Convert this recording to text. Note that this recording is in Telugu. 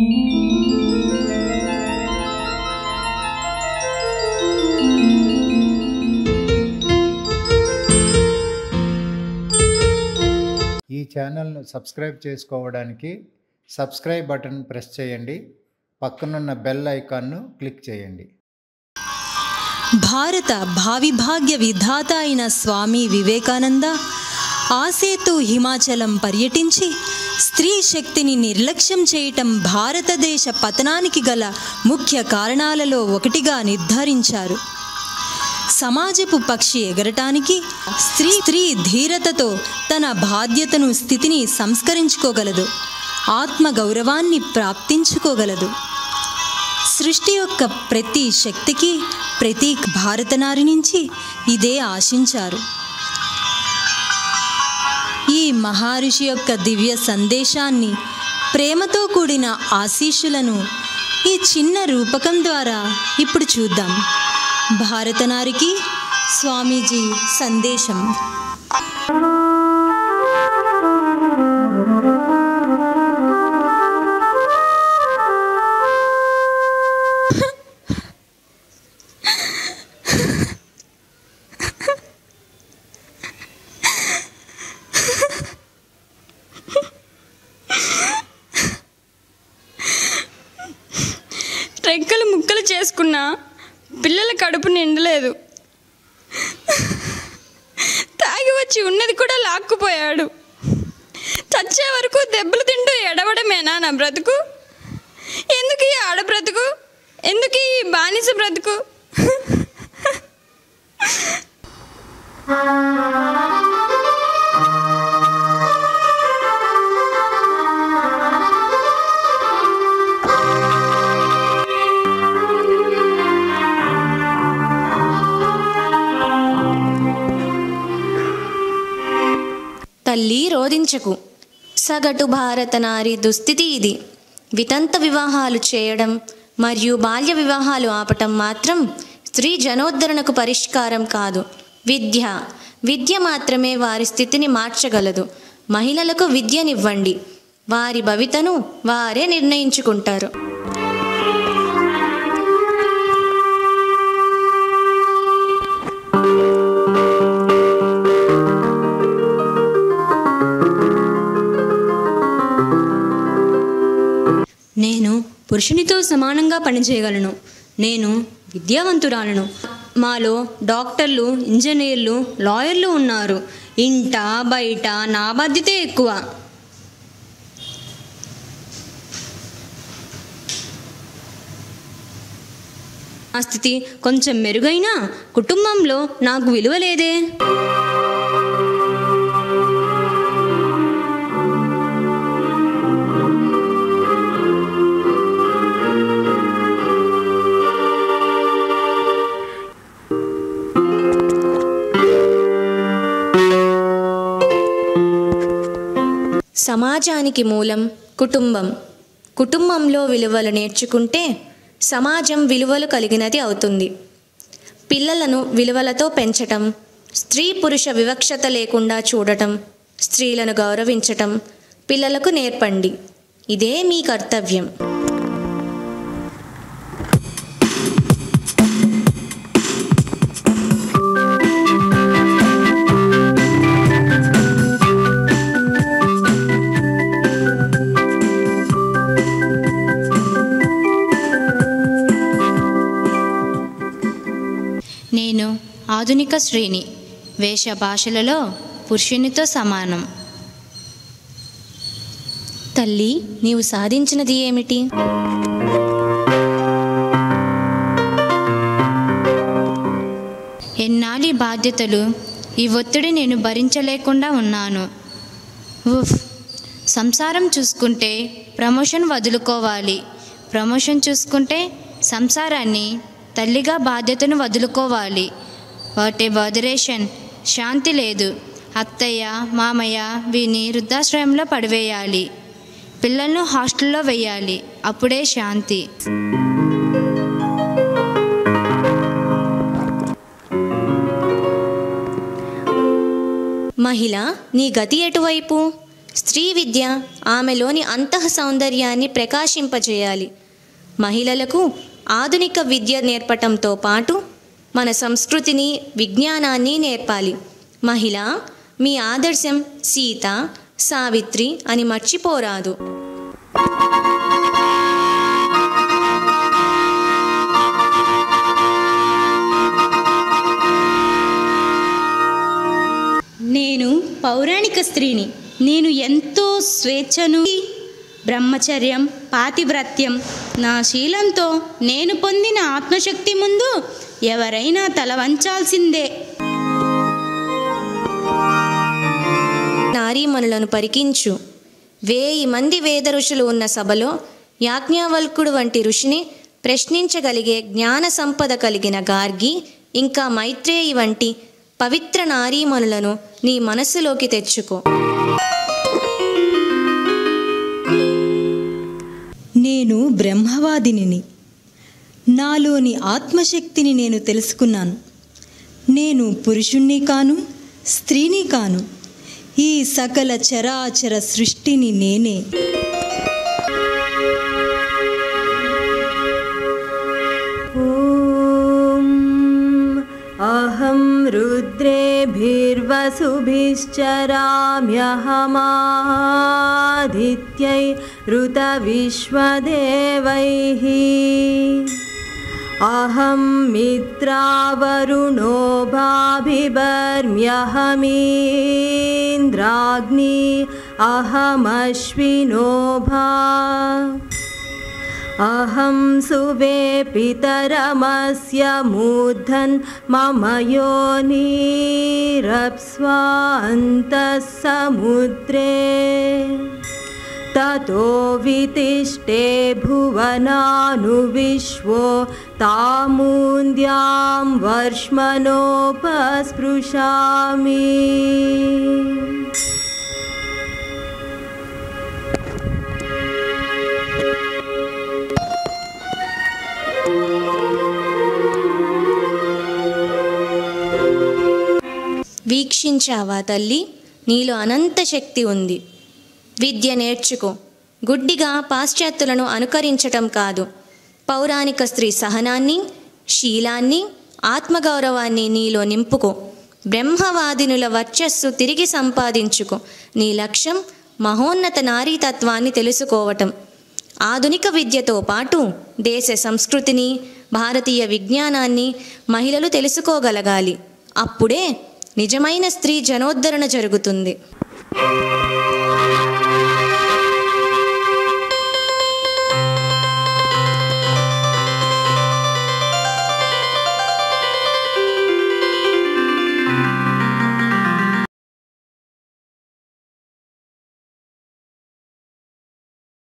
ఈ ఛానల్ను సబ్స్క్రైబ్ చేసుకోవడానికి సబ్స్క్రైబ్ బటన్ ప్రెస్ చేయండి. పక్కనున్న బెల్ ఐకాన్ను క్లిక్ చేయండి. భారత భావిభాగ్య విధాత అయిన స్వామి వివేకానంద ఆసేతు హిమాచలం పర్యటించి స్త్రీ శక్తిని నిర్లక్ష్యం చేయటం భారతదేశ పతనానికి గల ముఖ్య కారణాలలో ఒకటిగా నిర్ధారించారు. సమాజపు పక్షి ఎగరటానికి స్త్రీ ధీరతతో తన బాధ్యతను స్థితిని సంస్కరించుకోగలదు, ఆత్మగౌరవాన్ని ప్రాప్తించుకోగలదు. సృష్టి యొక్క ప్రతి శక్తికి ప్రతి భారతనారి నుంచి ఇదే ఆశించారు. ఈ మహర్షి యొక్క దివ్య సందేశాన్ని, ప్రేమతో కూడిన ఆశీస్సులను ఈ చిన్న రూపకం ద్వారా ఇప్పుడు చూద్దాం. భారతనారికి స్వామీజీ సందేశం. రెక్కలు ముక్కలు చేసుకున్నా పిల్లల కడుపు నిండలేదు. తాగి వచ్చి ఉన్నది కూడా లాక్కుపోయాడు. చచ్చే వరకు దెబ్బలు తింటూ ఎడవడమేనా నా బ్రతుకు? ఎందుకు ఈ ఆడ బ్రతుకు? ఎందుకు ఈ బానిస బ్రతుకు? తల్లి రోదించకు. సగటు భారత నారి దుస్థితి ఇది. వితంత వివాహాలు చేయడం మరియు బాల్య వివాహాలు ఆపటం మాత్రం స్త్రీ జనోద్ధరణకు పరిష్కారం కాదు. విద్య మాత్రమే వారి స్థితిని మార్చగలదు. మహిళలకు విద్యనివ్వండి, వారి భవితను వారే నిర్ణయించుకుంటారు. నేను పురుషునితో సమానంగా పనిచేయగలను. నేను విద్యావంతురాలను. మాలో డాక్టర్లు, ఇంజనీర్లు, లాయర్లు ఉన్నారు. ఇంట బయట నా బాధ్యతే ఎక్కువ. నా స్థితి కొంచెం మెరుగైనా కుటుంబంలో నాకు విలువ లేదే. సమాజానికి మూలం కుటుంబం. కుటుంబంలో విలువలు నేర్చుకుంటే సమాజం విలువలు కలిగినది అవుతుంది. పిల్లలను విలువలతో పెంచటం, స్త్రీ పురుష వివక్షత లేకుండా చూడటం, స్త్రీలను గౌరవించటం పిల్లలకు నేర్పండి. ఇదే మీ కర్తవ్యం. నేను ఆధునిక స్త్రీని. వేష భాషలలో పురుషునితో సమానం. తల్లి, నీవు సాధించినది ఏమిటి? ఎన్నాళ్ళి బాధ్యతలు, ఈ ఒత్తిడి నేను భరించలేకుండా ఉన్నాను. సంసారం చూసుకుంటే ప్రమోషన్ వదులుకోవాలి, ప్రమోషన్ చూసుకుంటే సంసారాన్ని, తల్లిగా బాధ్యతను వదులుకోవాలి. వాటి వదిలేషన్ శాంతి లేదు. అత్తయ్య మామయ్య వీని వృద్ధాశ్రయంలో పడివేయాలి, పిల్లలను హాస్టల్లో వేయాలి. అప్పుడే శాంతి. మహిళ, నీ గతి ఎటువైపు? స్త్రీ విద్య ఆమెలోని అంతః సౌందర్యాన్ని ప్రకాశింపజేయాలి. మహిళలకు ఆధునిక విద్య నేర్పటంతో పాటు మన సంస్కృతిని, విజ్ఞానాన్ని నేర్పాలి. మహిళ, మీ ఆదర్శం సీత, సావిత్రి అని మర్చిపోరాదు. నేను పౌరాణిక స్త్రీని. నేను ఎంతో స్వేచ్ఛను, బ్రహ్మచర్యం, పాతివ్రత్యం, నా శీలంతో నేను పొందిన ఆత్మశక్తి ముందు ఎవరైనా తల వంచాల్సిందే. నారీమణులను పరికించు. 1000 మంది వేద ఋషులు ఉన్న సభలో యాజ్ఞవల్కుడు వంటి ఋషిని ప్రశ్నించగలిగే జ్ఞాన సంపద కలిగిన గార్గి, ఇంకా మైత్రేయి వంటి పవిత్ర నారీమణులను నీ మనస్సులోకి తెచ్చుకో. నేను బ్రహ్మవాదిని. నాలోని ఆత్మశక్తిని నేను తెలుసుకున్నాను. నేను పురుషుణ్ణి కాను, స్త్రీని కాను. ఈ సకల చరాచర సృష్టిని నేనే. అహం రుద్రేభిర్వసుభిశ్చరామ్యహమాదిత్యై ఋతవిశ్వదేవైః. అహం మిత్రావరుణో భాభిబర్మ్యహమీంద్రాగ్ని అహమశ్వినో భా. అహం సువే పితరమస్య మూర్ధన్ మమ యోనిరప్స్వాन्तः సముద్రే. తతో వితిష్టే భువనాను విశ్వో తామూంద్యాం వర్ష్మనోపస్పృశామి. వీక్షించావా తల్లి? నీలో అనంత శక్తి ఉంది. విద్య నేర్చుకో. గుడ్డిగా పాశ్చాత్యులను అనుకరించటం కాదు. పౌరాణిక స్త్రీ సహనాన్ని, శీలాన్ని, ఆత్మగౌరవాన్ని నీలో నింపుకో. బ్రహ్మవాదినుల వర్చస్సు తిరిగి సంపాదించుకో. నీ లక్ష్యం మహోన్నత నారీతత్వాన్ని తెలుసుకోవటం. ఆధునిక విద్యతో పాటు దేశ సంస్కృతిని, భారతీయ విజ్ఞానాన్ని మహిళలు తెలుసుకోగలగాలి. అప్పుడే నిజమైన స్త్రీ జనోద్ధరణ జరుగుతుంది.